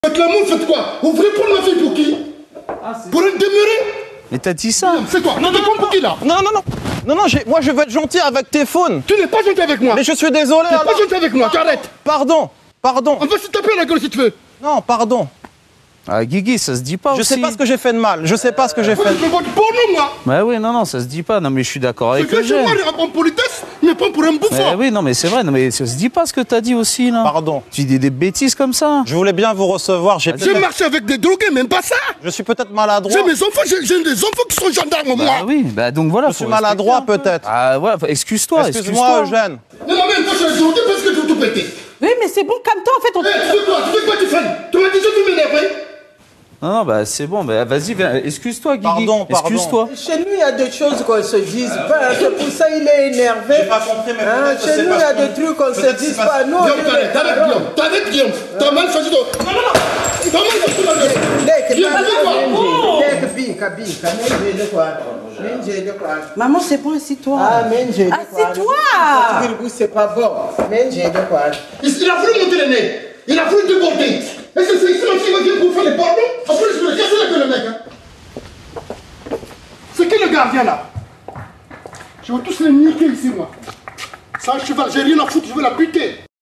Faites l'amour, faites quoi? Vous voulez prendre ma fille pour qui? Pour une demeurée? Mais t'as dit ça? C'est quoi? Non, pour qui là? Non, moi je veux être gentil avec tes phones. Tu n'es pas gentil avec moi. Mais je suis désolé. Tu n'es pas gentil avec moi, tu arrêtes. Pardon. On va se taper la gueule si tu veux. Non, pardon. Ah, Guigui, ça se dit pas Je aussi. sais pas ce que j'ai fait de mal. Je sais pas ce que j'ai fait. Je vote pour nous, moi. Bah oui, non, ça se dit pas. Non, mais je suis d'accord avec Je le viens chez jeune. moi en politesse, mais pas pour un bouffon. Bah oui, non, mais c'est vrai. Non, mais ça se dit pas ce que t'as dit aussi, là. Pardon. Tu dis des bêtises comme ça. Je voulais bien vous recevoir. J'ai marché avec des drogués, même pas ça. Je suis peut-être maladroit. J'ai mes enfants, j'ai des enfants qui sont gendarmes, moi. Bah oui, bah donc voilà. Je suis maladroit peut-être. Ah ouais, excuse-toi. Excuse-moi, Eugène. Non, mais toi, je suis gentil parce que tu tout pété. Oui, mais c'est bon, calme-toi, en fait. On... Tu fais quoi, tu fais? Tu m'as dit que tu m'énerves. Non, bah c'est bon, bah vas-y, viens, excuse-toi, Guigui. Pardon. Excuse-toi. Chez nous, il y a des choses qu'on se dise pas. C'est pour ça qu'il est énervé. J'ai pas compris, mais peut-être chez nous, il y a des trucs qu'on se dise pas. Non, T'arrêtes, Guillaume. T'as mal choisi de... Non. T'as mal choisi de... Maman, c'est bon, assis-toi. Assis-toi. C'est pas bon. Il a voulu monter le nez. Il a voulu te porter. Est-ce que c'est ici qui va venir pour faire les pardons? En plus, je me casse la gueule, le mec. C'est qui le gardien là? Je vais tous les niquer ici, moi. Ça, cheval, j'ai rien à foutre, je vais la buter.